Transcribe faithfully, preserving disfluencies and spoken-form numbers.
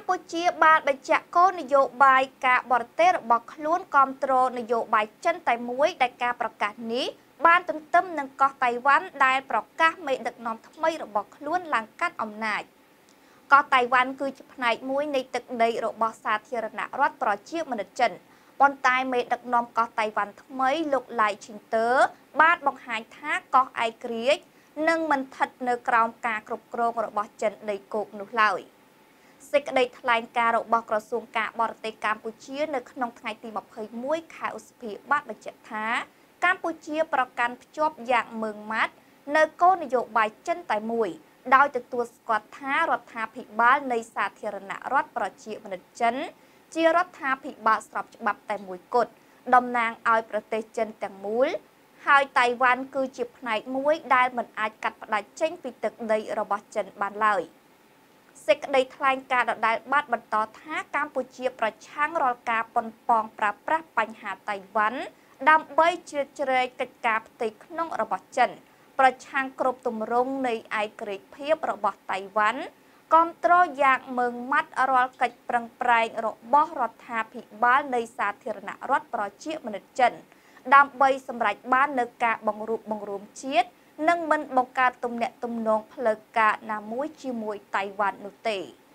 ពុជាបានបញ្ជាក់គោលនយោបាយការបរទេសរបស់ខ្លួនគ្រប់គ្រងនយោបាយចិនតែមួយដែលការប្រកាសនេះបានទន្ទឹមនឹងកោះតៃវ៉ាន់ដែលប្រកាសមេដឹកនាំថ្មីរបស់ខ្លួនឡើងកាន់អំណាចកោះតៃវ៉ាន់គឺជាផ្នែកមួយនៃទឹកដីរបស់សាធារណរដ្ឋប្រជាមានិតចិនប៉ុន្តែមេដឹកនាំកោះតៃវ៉ាន់ថ្មីលោកឡៃឈីនតើបានបង្ហាញថាកោះឯករាជ្យនឹងមិនស្ថិតនៅក្រោមការគ្រប់គ្រងរបស់ចិនដីគោកនោះឡើយសេចក្តីថ្លែងការណ៍របស់ក្រសួងការបរទេសកម្ពុជានៅក្នុងថ្ងៃទីម្ភៃមួយ ខែឧសភាបានបញ្ជាក់ថាកម្ពុជាប្រកាន់ភ្ជាប់យ៉ាងម៉ឺងម៉ាត់នៅគោលនយោបាយចិនតែមួយដោយទទួលស្គាល់ថារដ្ឋាភិបាលនៃសាធារណរដ្ឋប្រជាមានិតចិនជារដ្ឋាភិបាលស្របច្បាប់តែមួយគត់តំណាងឲ្យប្រទេសចិនទាំងមូលហើយតៃវ៉ាន់គឺជាផ្នែកមួយដែលមិនអាចកាត់ផ្តាច់ចេញពីទឹកដីរបស់ចិនបានឡើយសេចក្តីថ្លែងការណ៍ដដែលបានបន្តថាកម្ពុជាប្រឆាំងរាល់ការប៉ុនប៉ងប្រើប្រាស់បញ្ហាតៃវ៉ាន់ដើម្បីជ្រៀតជ្រែកកិច្ចការផ្ទៃក្នុងរបស់ចិនប្រឆាំងគ្រប់ទម្រង់នៃឯករាជ្យភាពរបស់តៃវ៉ាន់គ្រប់គ្រងយ៉ាងម៉ឺងម៉ាត់រាល់កិច្ចប្រឹងប្រែងរបស់រដ្ឋាភិបាលនៃសាធារណរដ្ឋប្រជាមានិតចិនដើម្បីសម្រេចបាននូវការបង្រួបបង្រួមជាតិនិងមិនបង្កើតទំនាក់ទំនងផ្លូវការណាមួយជាមួយតៃវ៉ាន់នោះទេ